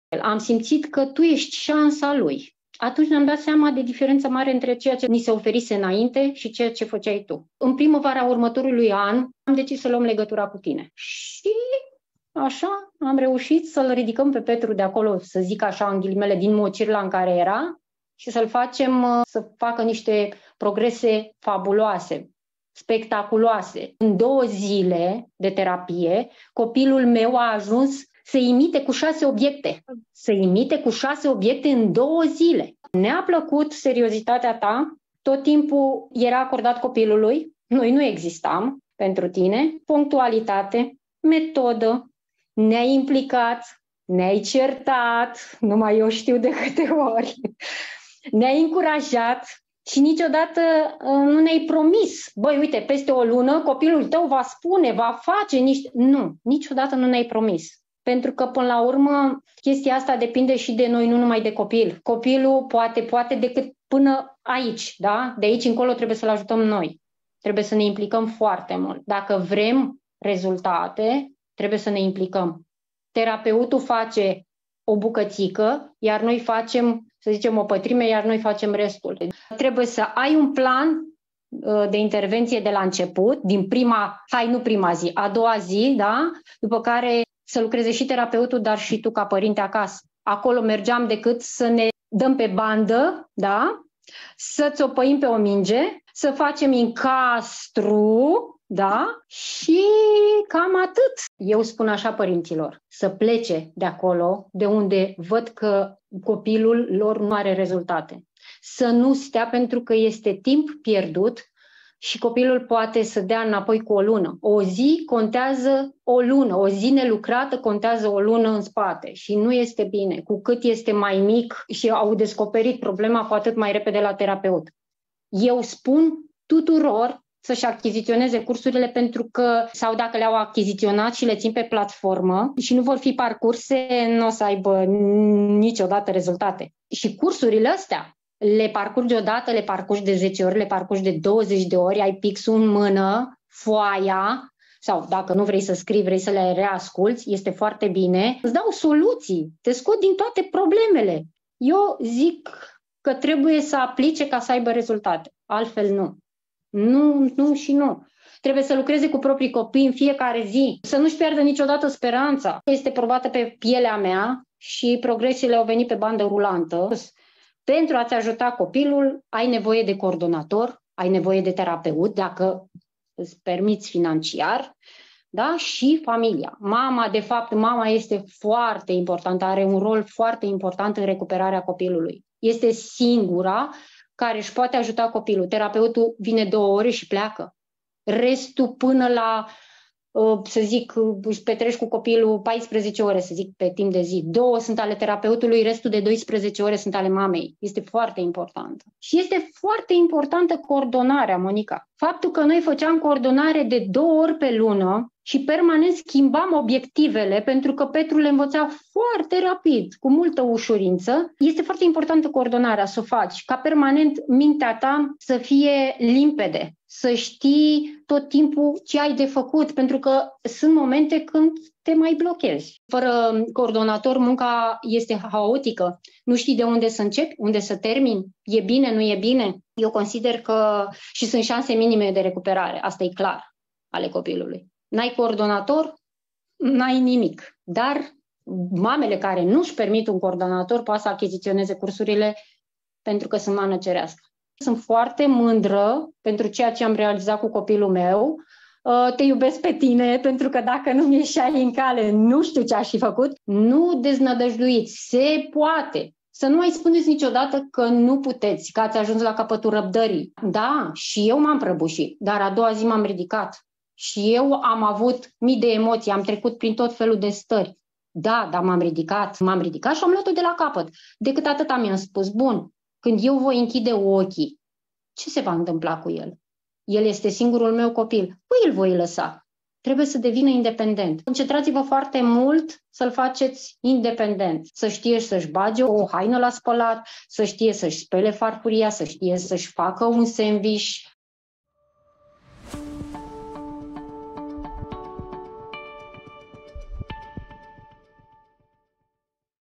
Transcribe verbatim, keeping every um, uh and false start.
Am simțit că tu ești șansa lui. Atunci ne-am dat seama de diferența mare între ceea ce ni se oferise înainte și ceea ce făceai tu. În primăvara următorului an am decis să luăm legătura cu tine. Și așa am reușit să-l ridicăm pe Petru de acolo, să zic așa în ghilimele, din mocirla în care era și să-l facem să facă niște progrese fabuloase, spectaculoase. În două zile de terapie, copilul meu a ajuns să imite cu șase obiecte. Să imite cu șase obiecte în două zile. Ne-a plăcut seriozitatea ta, tot timpul era acordat copilului, noi nu existam pentru tine, punctualitate, metodă, ne-ai implicat, ne-ai certat, numai eu știu de câte ori, ne-ai încurajat și niciodată nu ne-ai promis, băi, uite, peste o lună copilul tău va spune, va face niște... Nu, niciodată nu ne-ai promis. Pentru că, până la urmă, chestia asta depinde și de noi, nu numai de copil. Copilul poate, poate decât până aici, da? De aici încolo trebuie să-l ajutăm noi. Trebuie să ne implicăm foarte mult. Dacă vrem rezultate, trebuie să ne implicăm. Terapeutul face o bucățică, iar noi facem, să zicem, o pătrime, iar noi facem restul. Trebuie să ai un plan de intervenție de la început, din prima, hai, nu prima zi, a doua zi, da? După care să lucreze și terapeutul, dar și tu ca părinte acasă. Acolo mergeam decât să ne dăm pe bandă, da? Să țopăim pe o minge, să facem încastru, da? Și cam atât. Eu spun așa părinților, să plece de acolo, de unde văd că copilul lor nu are rezultate. Să nu stea pentru că este timp pierdut și copilul poate să dea înapoi cu o lună. O zi contează o lună, o zi nelucrată contează o lună în spate și nu este bine. Cu cât este mai mic și au descoperit problema, cu atât mai repede la terapeut. Eu spun tuturor să-și achiziționeze cursurile pentru că, sau dacă le-au achiziționat și le țin pe platformă și nu vor fi parcurse, nu o să aibă niciodată rezultate. Și cursurile astea le parcurgi odată, le parcurgi de zece ori, le parcurgi de douăzeci de ori, ai pixul în mână, foaia, sau dacă nu vrei să scrii, vrei să le reasculți, este foarte bine. Îți dau soluții, te scot din toate problemele. Eu zic că trebuie să aplice ca să aibă rezultate, altfel nu. Nu, nu și nu. Trebuie să lucreze cu proprii copii în fiecare zi, să nu-și pierdă niciodată speranța. Este probată pe pielea mea și progresiile au venit pe bandă rulantă. Pentru a-ți ajuta copilul, ai nevoie de coordonator, ai nevoie de terapeut, dacă îți permiți financiar, da? Și familia. Mama, de fapt, mama este foarte importantă, are un rol foarte important în recuperarea copilului. Este singura care își poate ajuta copilul. Terapeutul vine două ore și pleacă. Restul până la, să zic, își petreci cu copilul paisprezece ore, să zic, pe timp de zi. Două sunt ale terapeutului, restul de doisprezece ore sunt ale mamei. Este foarte important. Și este foarte importantă coordonarea, Monica. Faptul că noi făceam coordonare de două ori pe lună și permanent schimbam obiectivele, pentru că Petru le învăța foarte rapid, cu multă ușurință. Este foarte importantă coordonarea, să o faci, ca permanent mintea ta să fie limpede, să știi tot timpul ce ai de făcut, pentru că sunt momente când te mai blochezi. Fără coordonator, munca este haotică. Nu știi de unde să începi, unde să termini, e bine, nu e bine. Eu consider că și sunt șanse minime de recuperare, asta e clar, ale copilului. N-ai coordonator, n-ai nimic. Dar mamele care nu-și permit un coordonator poate să achiziționeze cursurile pentru că sunt mană cerească. Sunt foarte mândră pentru ceea ce am realizat cu copilul meu. Te iubesc pe tine, pentru că dacă nu mi-ieșeai în cale, nu știu ce aș fi făcut. Nu deznădăjduiți, se poate. Să nu mai spuneți niciodată că nu puteți, că ați ajuns la capătul răbdării. Da, și eu m-am prăbușit, dar a doua zi m-am ridicat. Și eu am avut mii de emoții, am trecut prin tot felul de stări. Da, dar m-am ridicat, m-am ridicat și am luat-o de la capăt. Decât atâta mi-am spus, bun, când eu voi închide ochii, ce se va întâmpla cu el? El este singurul meu copil. Păi îl voi lăsa. Trebuie să devină independent. Concentrați-vă foarte mult să-l faceți independent. Să știe să-și bage o haină la spălat, să știe să-și spele farfuria, să știe să-și facă un sandwich,